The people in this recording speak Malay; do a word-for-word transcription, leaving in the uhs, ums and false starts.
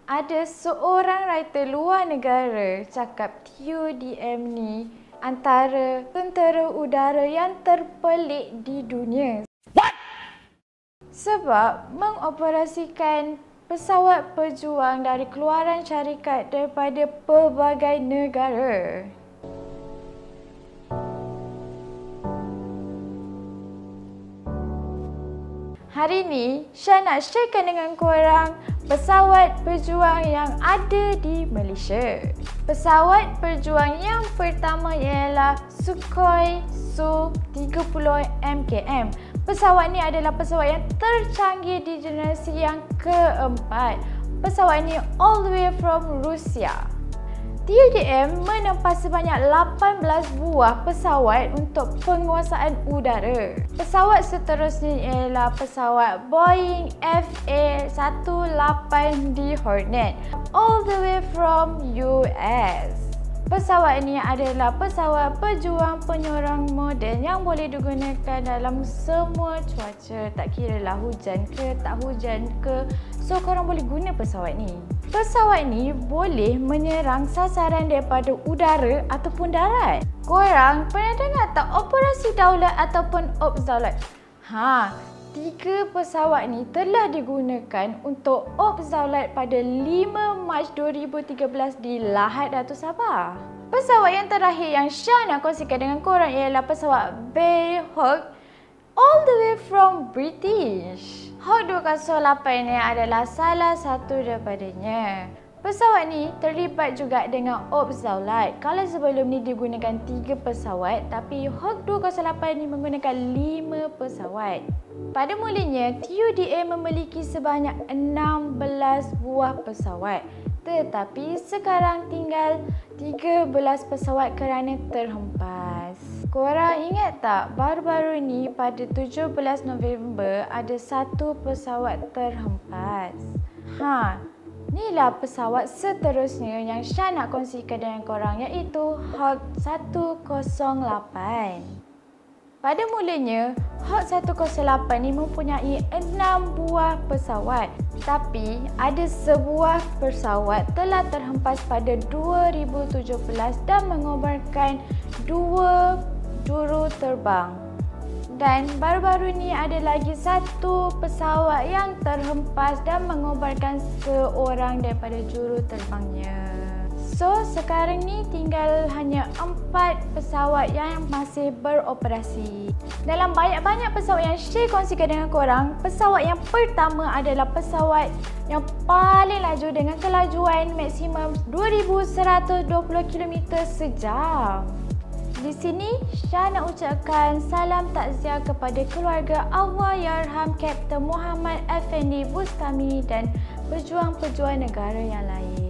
ada seorang writer luar negara cakap T U D M ni antara tentera udara yang terpelik di dunia. What? Sebab mengoperasikan pesawat pejuang dari keluaran syarikat daripada pelbagai negara. Hari ni, Syah nak sharekan dengan korang pesawat pejuang yang ada di Malaysia. Pesawat pejuang yang pertama ialah Sukhoi Su tiga puluh M K M. Pesawat ni adalah pesawat yang tercanggih di generasi yang keempat. Pesawat ni all the way from Rusia. T U D M menempa sebanyak lapan belas buah pesawat untuk penguasaan udara. Pesawat seterusnya ialah pesawat Boeing F A eighteen D Hornet all the way from U S. Pesawat ini adalah pesawat pejuang penyorong moden yang boleh digunakan dalam semua cuaca. Tak kira lah hujan ke tak hujan ke, so korang boleh guna pesawat ni. Pesawat ni boleh menyerang sasaran daripada udara ataupun darat. Korang pernah dengar tak operasi daulat ataupun ops daulat? Ha, tiga pesawat ni telah digunakan untuk ops daulat pada lima Mac dua ribu tiga belas di Lahad Datu Sabah. Pesawat yang terakhir yang Syah nak kongsikan dengan korang ialah pesawat Bayhawk all the way from British. Hawk dua kosong lapan ni adalah salah satu daripadanya. Pesawat ni terlibat juga dengan ops daulat. Kalau sebelum ni digunakan tiga pesawat, tapi Hawk dua kosong lapan ni menggunakan lima pesawat. Pada mulanya, T U D M memiliki sebanyak enam belas buah pesawat. Tetapi sekarang tinggal tiga belas pesawat kerana terhempas. Korang ingat tak, baru-baru ni pada tujuh belas November ada satu pesawat terhempas. Ha, inilah pesawat seterusnya yang Syah nak kongsikan dengan korang, iaitu Hawk satu kosong lapan. Pada mulanya, Hawk satu kosong lapan ni mempunyai enam buah pesawat. Tapi ada sebuah pesawat telah terhempas pada dua ribu tujuh belas dan mengobarkan dua juru terbang. Dan baru-baru ni ada lagi satu pesawat yang terhempas dan mengobarkan seorang daripada juru terbangnya. So, sekarang ni tinggal hanya empat pesawat yang masih beroperasi. Dalam banyak-banyak pesawat yang Syah kongsikan dengan korang, pesawat yang pertama adalah pesawat yang paling laju dengan kelajuan maksimum dua ribu seratus dua puluh kilometer sejam. Di sini, Syah nak ucapkan salam takziah kepada keluarga Allahyarham Kapten Muhammad Effendi Bustami dan pejuang-pejuang negara yang lain.